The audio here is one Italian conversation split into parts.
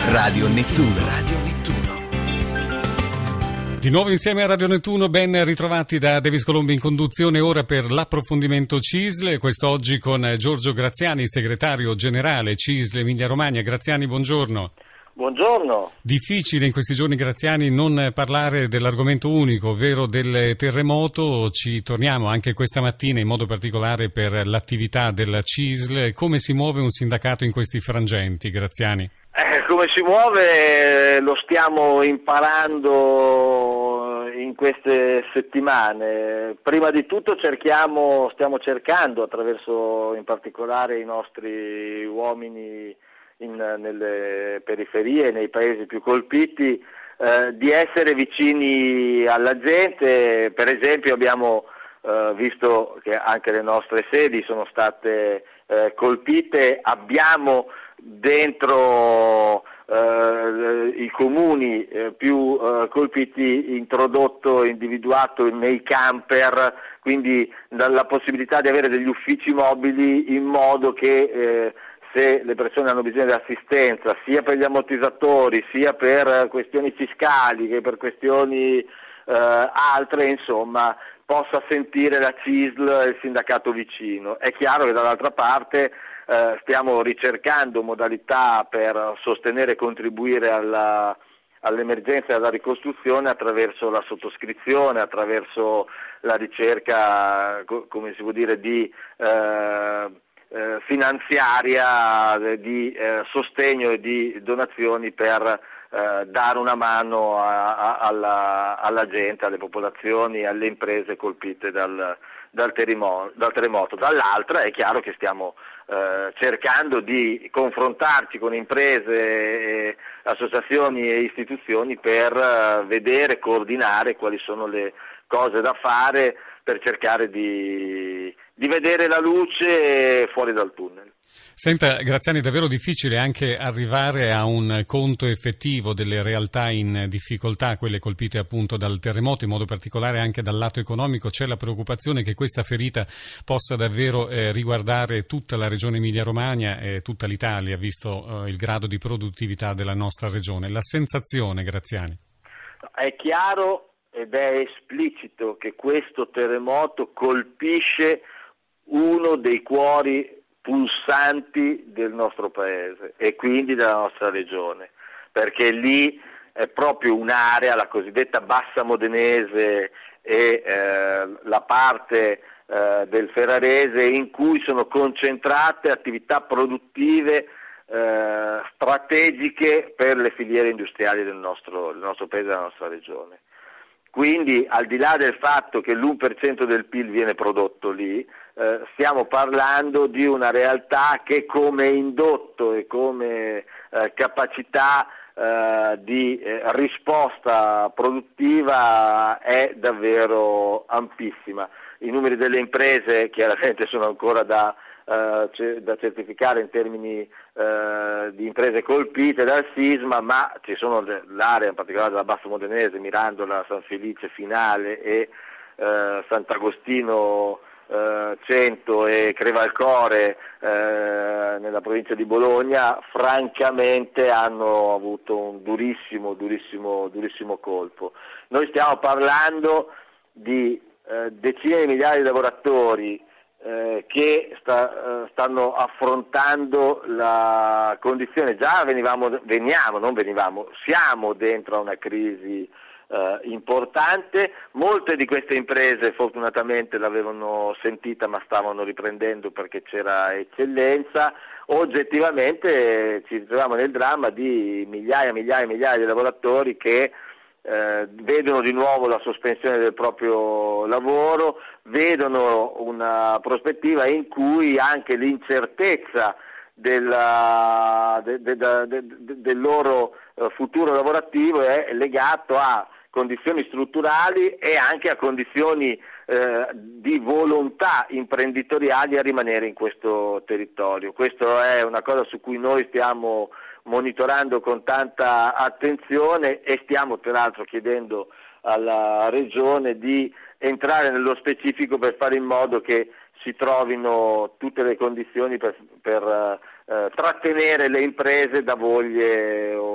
Radio Nettuno. Di nuovo insieme a Radio Nettuno, ben ritrovati da Davis Colombi in conduzione, ora per l'approfondimento CISL, quest'oggi con Giorgio Graziani, segretario generale CISL Emilia Romagna. Graziani, buongiorno. Buongiorno. Difficile in questi giorni, Graziani, non parlare dell'argomento unico, ovvero del terremoto. Ci torniamo anche questa mattina in modo particolare per l'attività della CISL. Come si muove un sindacato in questi frangenti, Graziani? Come si muove lo stiamo imparando in queste settimane. Prima di tutto stiamo cercando, attraverso in particolare i nostri uomini nelle periferie, nei paesi più colpiti, di essere vicini alla gente. Per esempio abbiamo visto che anche le nostre sedi sono state colpite, abbiamo dentro i comuni più colpiti individuato nei camper, quindi la possibilità di avere degli uffici mobili, in modo che se le persone hanno bisogno di assistenza sia per gli ammortizzatori sia per questioni fiscali che per questioni altre, insomma, possa sentire la CISL e il sindacato vicino. È chiaro che dall'altra parte stiamo ricercando modalità per sostenere e contribuire all'emergenza e alla ricostruzione attraverso la sottoscrizione, attraverso la ricerca, come si può dire, di finanziaria, di sostegno e di donazioni per dare una mano alla gente, alle popolazioni, alle imprese colpite dal terremoto. Dall'altra è chiaro che stiamo cercando di confrontarci con imprese, associazioni e istituzioni per vedere, coordinare quali sono le cose da fare per cercare di vedere la luce fuori dal tunnel. Senta, Graziani, è davvero difficile anche arrivare a un conto effettivo delle realtà in difficoltà, quelle colpite appunto dal terremoto, in modo particolare anche dal lato economico. C'è la preoccupazione che questa ferita possa davvero riguardare tutta la regione Emilia-Romagna e tutta l'Italia, visto il grado di produttività della nostra regione. La sensazione, Graziani? È chiaro ed è esplicito che questo terremoto colpisce uno dei cuori pulsanti del nostro paese e quindi della nostra regione, perché lì è proprio un'area, la cosiddetta Bassa Modenese e la parte del Ferrarese, in cui sono concentrate attività produttive strategiche per le filiere industriali del nostro paese e della nostra regione. Quindi, al di là del fatto che l'1% del PIL viene prodotto lì, stiamo parlando di una realtà che come indotto e come capacità di risposta produttiva è davvero ampissima. I numeri delle imprese chiaramente sono ancora da certificare in termini di imprese colpite dal sisma, ma ci sono l'area in particolare della Bassa Modenese, Mirandola, San Felice, Finale e Sant'Agostino Cento e Crevalcore nella provincia di Bologna, francamente hanno avuto un durissimo colpo. Noi stiamo parlando di decine di migliaia di lavoratori che stanno affrontando la condizione, siamo dentro a una crisi importante. Molte di queste imprese fortunatamente l'avevano sentita, ma stavano riprendendo perché c'era eccellenza. Oggettivamente ci troviamo nel dramma di migliaia di lavoratori che vedono di nuovo la sospensione del proprio lavoro, vedono una prospettiva in cui anche l'incertezza del loro futuro lavorativo è legato a condizioni strutturali e anche a condizioni di volontà imprenditoriali a rimanere in questo territorio. Questo è una cosa su cui noi stiamo monitorando con tanta attenzione e stiamo peraltro chiedendo alla Regione di entrare nello specifico per fare in modo che si trovino tutte le condizioni per trattenere le imprese da voglie o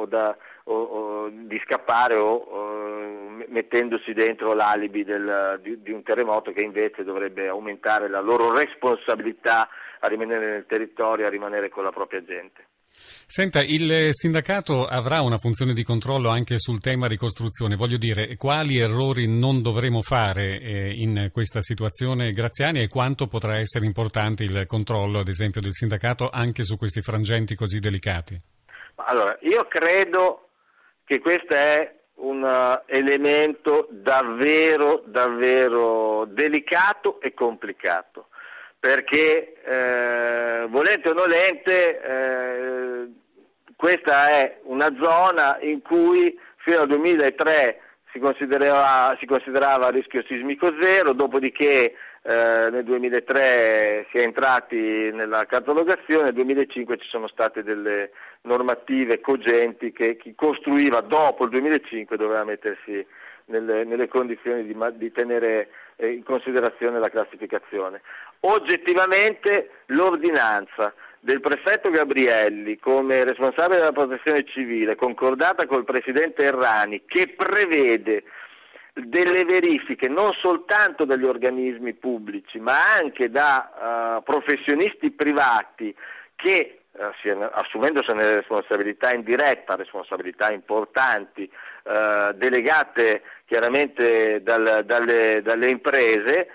di scappare mettendosi dentro l'alibi di un terremoto che invece dovrebbe aumentare la loro responsabilità a rimanere nel territorio, a rimanere con la propria gente. Senta, il sindacato avrà una funzione di controllo anche sul tema ricostruzione. Voglio dire, quali errori non dovremo fare in questa situazione, Graziani, e quanto potrà essere importante il controllo, ad esempio, del sindacato anche su questi frangenti così delicati? Allora, io credo che questo è un elemento davvero, davvero delicato e complicato, perché volente o nolente questa è una zona in cui fino al 2003 si considerava a rischio sismico zero, dopodiché nel 2003 si è entrati nella catalogazione, nel 2005 ci sono state delle normative cogenti che chi costruiva dopo il 2005 doveva mettersi nelle condizioni di tenere in considerazione la classificazione. Oggettivamente l'ordinanza del prefetto Gabrielli come responsabile della protezione civile, concordata col presidente Errani, che prevede delle verifiche non soltanto dagli organismi pubblici ma anche da professionisti privati che assumendosene responsabilità indiretta, responsabilità importanti, delegate chiaramente dalle imprese,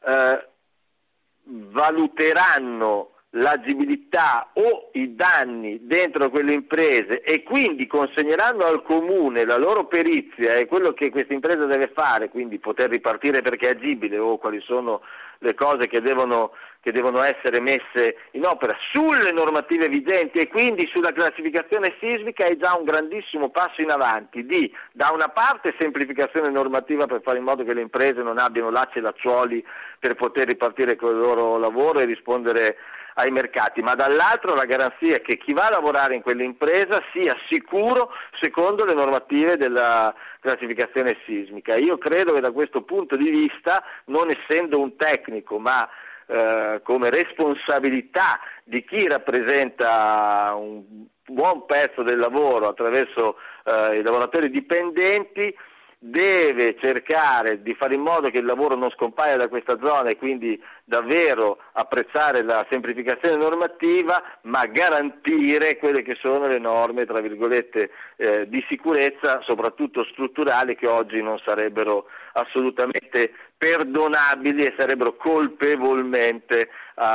valuteranno l'agibilità o i danni dentro quelle imprese e quindi consegneranno al comune la loro perizia e quello che questa impresa deve fare, quindi poter ripartire perché è agibile o quali sono le cose che devono essere messe in opera sulle normative vigenti e quindi sulla classificazione sismica, è già un grandissimo passo in avanti di, da una parte, semplificazione normativa per fare in modo che le imprese non abbiano lacci e lacciuoli per poter ripartire con il loro lavoro e rispondere ai mercati, ma dall'altro la garanzia che chi va a lavorare in quell'impresa sia sicuro secondo le normative della classificazione sismica. Io credo che da questo punto di vista, non essendo un tecnico, ma come responsabilità di chi rappresenta un buon pezzo del lavoro attraverso i lavoratori dipendenti, deve cercare di fare in modo che il lavoro non scompaia da questa zona e quindi davvero apprezzare la semplificazione normativa, ma garantire quelle che sono le norme, tra virgolette, di sicurezza, soprattutto strutturali, che oggi non sarebbero assolutamente perdonabili e sarebbero colpevolmente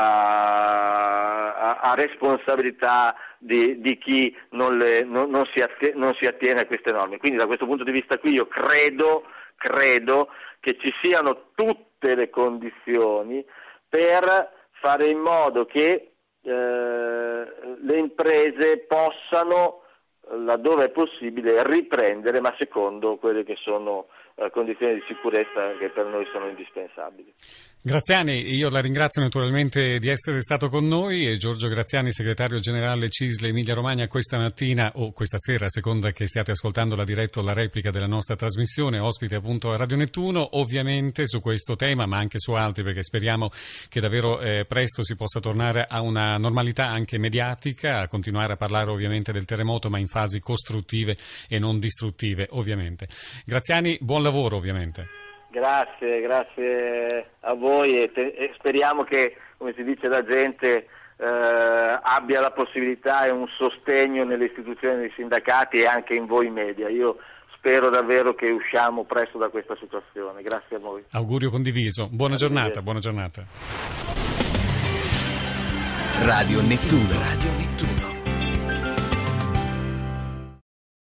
a responsabilità di chi non si attiene a queste norme. Quindi da questo punto di vista qui io credo che ci siano tutte le condizioni per fare in modo che le imprese possano, laddove è possibile, riprendere, ma secondo quelle che sono condizioni di sicurezza che per noi sono indispensabili. Graziani, io la ringrazio naturalmente di essere stato con noi, e Giorgio Graziani, segretario generale CISL Emilia Romagna, questa mattina o questa sera, a seconda che stiate ascoltando la diretta o la replica della nostra trasmissione, ospite appunto a Radio Nettuno, ovviamente su questo tema ma anche su altri, perché speriamo che davvero presto si possa tornare a una normalità anche mediatica, a continuare a parlare ovviamente del terremoto ma in fasi costruttive e non distruttive ovviamente. Graziani, buon lavoro ovviamente. Grazie a voi e speriamo che, come si dice, la gente abbia la possibilità e un sostegno nelle istituzioni dei sindacati e anche in voi media. Io spero davvero che usciamo presto da questa situazione. Grazie a voi. Augurio condiviso. Buona giornata. Radio Nettuno.